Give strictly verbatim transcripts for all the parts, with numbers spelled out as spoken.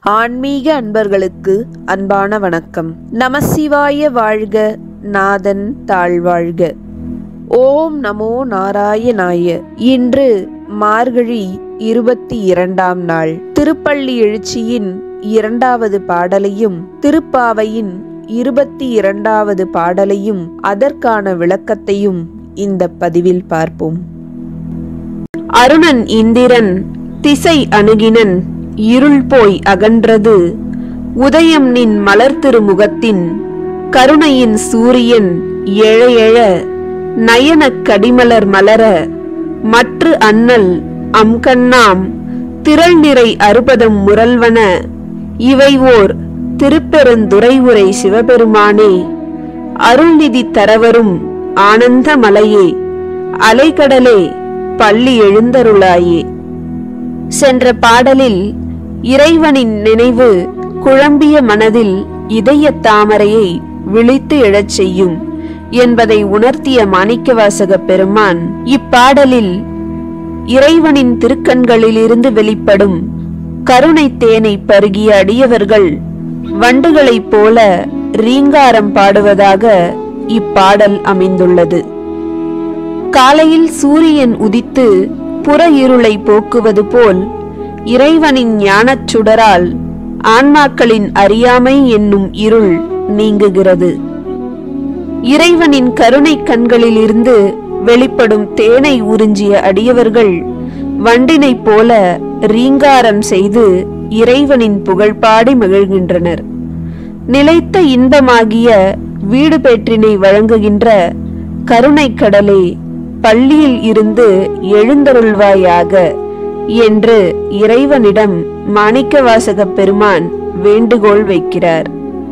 ஆன்மீக அன்பர்களுக்கு அன்பான வணக்கம். நமசிவாய வாழ்க, நாதன் தாழ்வாழ்க. ஓம் நமோ நாராயணாய. இன்று மார்கழி இருபத்தி இரண்டாம் நாள். திருப்பள்ளி எழுச்சியின் இரண்டாவது பாடலையும் திருப்பாவையின் இருபத்தி இரண்டாவது பாடலையும் அதற்கான விளக்கத்தையும் இந்த பதிவில் பார்ப்போம். அருணன் இந்திரன் திசை அணுகினன், இருள் போய் அகன்றது உதயம் நின் மலர் திருமுகத்தின், கருணையின் சூரியன் எழ எழ நயனக் கடிமலர் மலர, மற்று அண்ணல் அம்கண்ணாம் திரள் நிறை அறுபதம் முரல்வன, இவை ஓர் திருப்பெருந்துறை உரை சிவபெருமானே, அருள்நிதி தரவரும் ஆனந்த மலையே, அலைகடலே பள்ளி எழுந்தருளாயே. சென்ற பாடலில் இறைவனின் நினைவு குழம்பிய மனதில் இதய தாமரையை விழித்து எழச் செய்யும் என்பதை உணர்த்திய மாணிக்கவாசக பெருமான் இப்பாடலில் இறைவனின் திருக்கண்களிலிருந்து வெளிப்படும் கருணை தேனை பருகிய அடியவர்கள் வண்டுகளைப் போல ரீங்காரம் பாடுவதாக இப்பாடல் அமைந்துள்ளது. காலையில் சூரியன் உதித்து புற இருளை போக்குவது போல் இறைவனின் ஞானச் சுடரால் ஆன்மாக்களின் அறியாமை என்னும் இருள் நீங்குகிறது. இறைவனின் கருணை கண்களிலிருந்து வெளிப்படும் தேனை உறிஞ்சிய அடியவர்கள் வண்டினைப் போல ரீங்காரம் செய்து இறைவனின் புகழ் பாடி மகிழ்கின்றனர். நிலைத்த இன்பமாகிய வீடு பேற்றினை வழங்குகின்ற கருணை கடலே, பள்ளியில் இருந்து எழுந்தருள்வாயாக என்று இறைவனிடம் மாணிக்கவாசக பெருமான் வேண்டுகோள் வைக்கிறார்.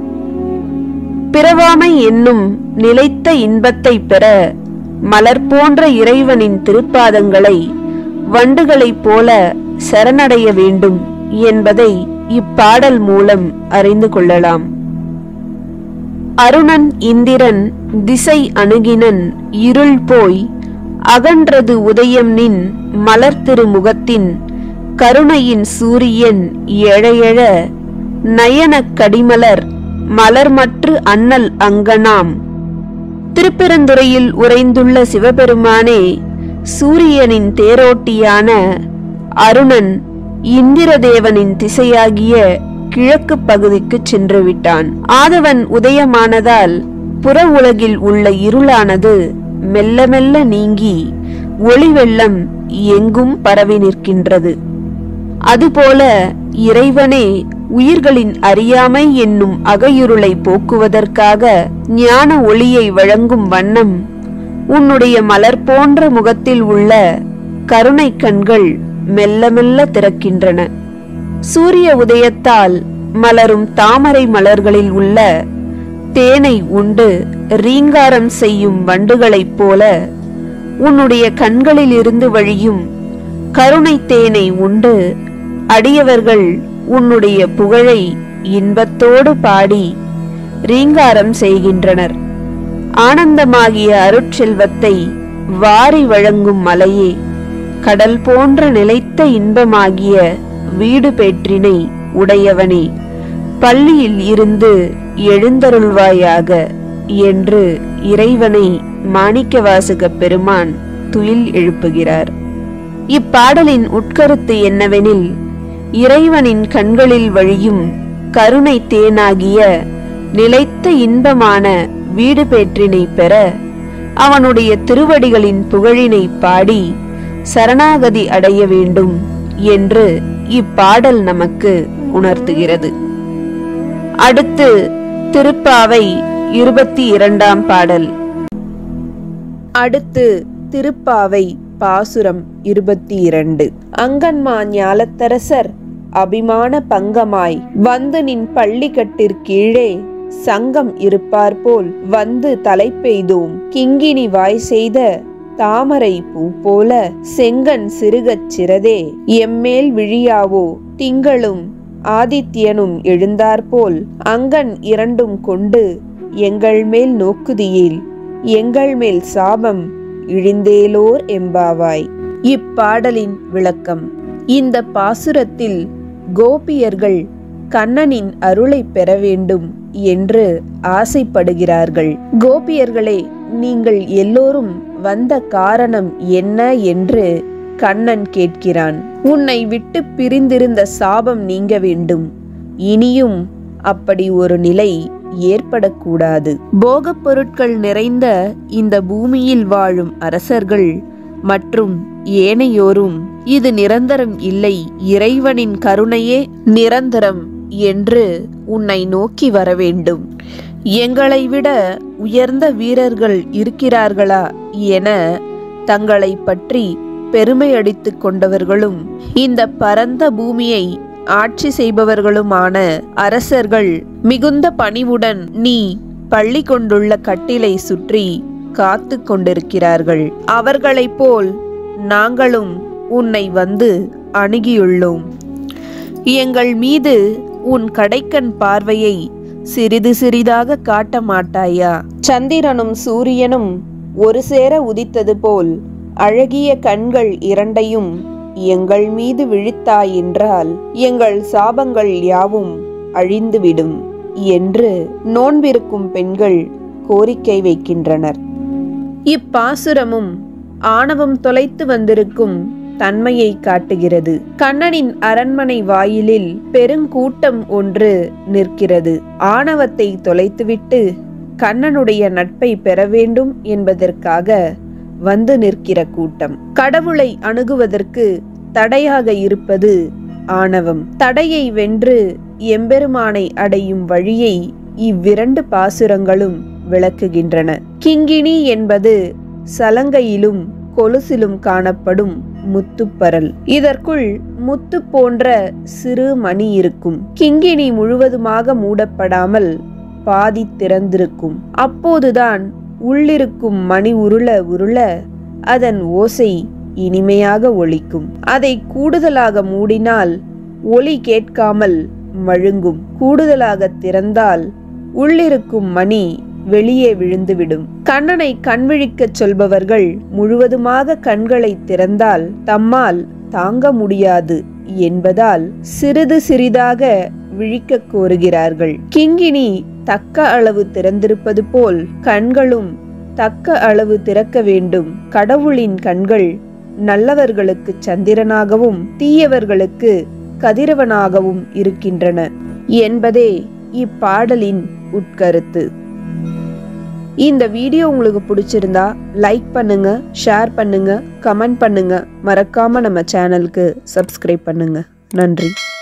பிறவாமை என்னும் நிலைத்த இன்பத்தை பெற மலர் போன்ற இறைவனின் திருப்பாதங்களை வண்டுகளைப் போல சரணடைய வேண்டும் என்பதை இப்பாடல் மூலம் அறிந்து கொள்ளலாம். அருணன் இந்திரன் திசை அணுகினன், இருள் போய் அகன்றது உதயம் நின் மலர் திருமுகத்தின், கருணையின் சூரியன் எழ எழ நயனக் கடிமலர் மலர்மற்று அண்ணல் அங்கனாம். திருப்பெருந்துறையில் உறைந்துள்ள சிவபெருமானே, சூரியனின் தேரோட்டியான அருணன் இந்திரதேவனின் திசையாகிய கிழக்கு பகுதிக்கு சென்று விட்டான். ஆதவன் உதயமானதால் புற உலகில் உள்ள இருளானது மெல்ல மெல்ல நீங்கி ஒளி வெள்ளம் எங்கும் பரவி நிற்கின்றது. அதுபோல இறைவனே உயிர்களின் அறியாமை என்னும் அகையுருளை போக்குவதற்காக ஞான ஒளியை வழங்கும் வண்ணம் உன்னுடைய மலர் போன்ற முகத்தில் உள்ள கருணை கண்கள் மெல்ல மெல்ல திறக்கின்றன. சூரிய உதயத்தால் மலரும் தாமரை மலர்களில் உள்ள தேனை உண்டு ரீங்காரம் செய்யும் வண்டுகளைப் போல உன்னுடைய கண்களில் இருந்து வழியும் கருணை தேனை உண்டு அடியவர்கள் உன்னுடைய புகழை இன்பத்தோடு பாடி ரீங்காரம் செய்கின்றனர். ஆனந்தமாகிய அருட்செல்வத்தை வாரி வழங்கும் மலையே, கடல் போன்ற நிலைத்த இன்பமாகிய வீடு பேற்றினை உடையவனே, பள்ளியில் இருந்து எழுந்தருள்வாயாக என்று இறைவனை மாணிக்கவாசக பெருமான் துயில் எழுப்புகிறார். இப்பாடலின் உட்கருத்து என்னவெனில், இறைவனின் கண்களில் வழியும் கருணை தேனாகிய நிலைத்த இன்பமான வீடு பேற்றினை பெற அவனுடைய திருவடிகளின் புகழினை பாடி சரணாகதி அடைய வேண்டும் என்று இப்பாடல் நமக்கு உணர்த்துகிறது. அடுத்து திருப்பாவை இருபத்தி இரண்டாம் பாடல். அடுத்து திருப்பாவை பாசுரம் இருபத்தி இரண்டு. அங்கன்மா ஞாலத்தரசர் அபிமான பங்கமாய் வந்து நின் பள்ளி கட்டிற்கீழே சங்கம் இருப்பார் போல் வந்து தலை பெய்தோம், கிங்கினி வாய் செய்த தாமரை பூ போல செங்கன் சிறுகச் சிறதே, எம்மேல் விழியாவோ திங்களும் ஆதித்யனும் எழுந்தாற்போல் அங்கன் இரண்டும் கொண்டு எங்கள் மேல் நோக்குதியேல், எங்கள் மேல் சாபம் இழிந்தேலோர் எம்பாவாய். இப்பாடலின் விளக்கம். இந்த பாசுரத்தில் கோபியர்கள் கண்ணனின் அருளை பெற வேண்டும் என்று ஆசைப்படுகிறார்கள். கோபியர்களே, நீங்கள் எல்லோரும் வந்த காரணம் என்ன என்று கண்ணன் கேட்கிறான். உன்னை விட்டு பிரிந்திருந்த சாபம் நீங்க வேண்டும். இனியும் அப்படி ஒரு நிலை ஏற்படக்கூடாது. போகப் பொருட்கள் நிறைந்த இந்த பூமியில் வாழும் அரசர்கள் மற்றும் ஏனையோரும் இது நிரந்தரம் இல்லை, இறைவனின் கருணையே நிரந்தரம் என்று உன்னை நோக்கி வர வேண்டும். எங்களை விட உயர்ந்த வீரர்கள் இருக்கிறார்களா என தங்களை பற்றி பெருமை அடித்துக் கொண்டவர்களும் இந்த பரந்த பூமியை ஆட்சி செய்பவர்களுமான அரசர்கள் மிகுந்த பணிவுடன் நீ பள்ளி கொண்டுள்ள கட்டிலை சுற்றி காத்து கொண்டிருக்கிறார்கள். அவர்களைப் போல் நாங்களும் உன்னை வந்து அணுகியுள்ளோம். எங்கள் மீது உன் கடைக்கண் பார்வையை சிறிது சிறிதாக காட்ட மாட்டாயா? சந்திரனும் சூரியனும் ஒரு சேர உதித்தது போல் அழகிய கண்கள் இரண்டையும் எங்கள் மீது விழித்தாயென்றால் எங்கள் சாபங்கள் யாவும் அழிந்துவிடும் என்று நோன்பிருக்கும் பெண்கள் கோரிக்கை வைக்கின்றனர். இப்பாசுரமும் ஆணவம் தொலைத்து வந்திருக்கும் தன்மையை காட்டுகிறது. கண்ணனின் அரண்மனை வாயிலில் பெருங்கூட்டம் ஒன்று நிற்கிறது. ஆணவத்தை தொலைத்துவிட்டு கண்ணனுடைய நட்பை பெற வேண்டும் என்பதற்காக வந்து நிற்கிற கூட்டம். கடவுளை அணுகுவதற்கு தடையாக இருப்பது ஆணவம். தடையை வென்று எம்பெருமானை அடையும் வழியை இவ்விரண்டு பாசுரங்களும் விளக்குகின்றன. கிங்கிணி என்பது சலங்கையிலும் கொலுசிலும் காணப்படும் முத்துப்பரல். இதற்குள் முத்து போன்ற சிறு மணி இருக்கும். கிங்கிணி முழுவதுமாக மூடப்படாமல் பாதி திறந்திருக்கும். அப்போதுதான் உள்ளிருக்கும் மணி உருள உருள அதன் ஓசை இனிமையாக ஒலிக்கும். அதை கூடுதலாக மூடினால் ஒலி கேட்காமல் மழுங்கும். கூடுதலாக திறந்தால் உள்ளிருக்கும் மணி வெளியே விழுந்துவிடும். கண்ணனை கண்விழிக்கச் சொல்பவர்கள் முழுவதுமாக கண்களை திறந்தால் தம்மால் தாங்க முடியாது என்பதால் சிறிது சிறிதாக விழிக்க கோருகிறார்கள். கிங்கிணி தக்க அளவு திறந்திருப்பது போல் கண்களும் தக்க அளவு திறக்க வேண்டும். கடவுளின் கண்கள் நல்லவர்களுக்கு சந்திரனாகவும் தீயவர்களுக்கு கதிரவனாகவும் இருக்கின்றன என்பதே இப்பாடலின் உட்கருத்து. இந்த வீடியோ உங்களுக்கு பிடிச்சிருந்தா லைக் பண்ணுங்க, ஷேர் பண்ணுங்க, கமெண்ட் பண்ணுங்க. மறக்காம நம்ம சேனலுக்கு சப்ஸ்கிரைப் பண்ணுங்க. நன்றி.